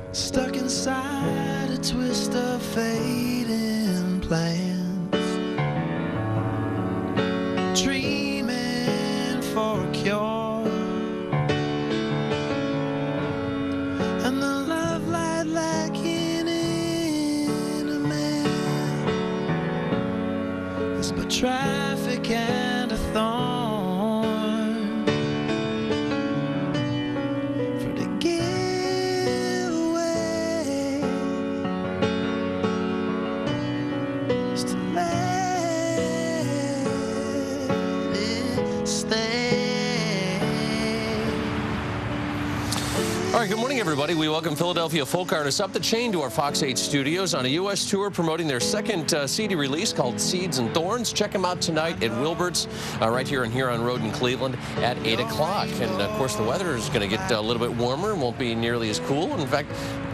Stuck inside a twist of fading plans, dreaming for a cure, and the love light lacking in a man is but traffic and a thorn for the give away is to let it stay. All right, good morning, everybody. We welcome Philadelphia folk artists up the chain to our Fox 8 studios on a U.S. tour promoting their second CD release called Seeds and Thorns. Check them out tonight at Wilbert's right here on Huron Road in Cleveland at 8 o'clock. And, of course, the weather is going to get a little bit warmer and won't be nearly as cool. In fact,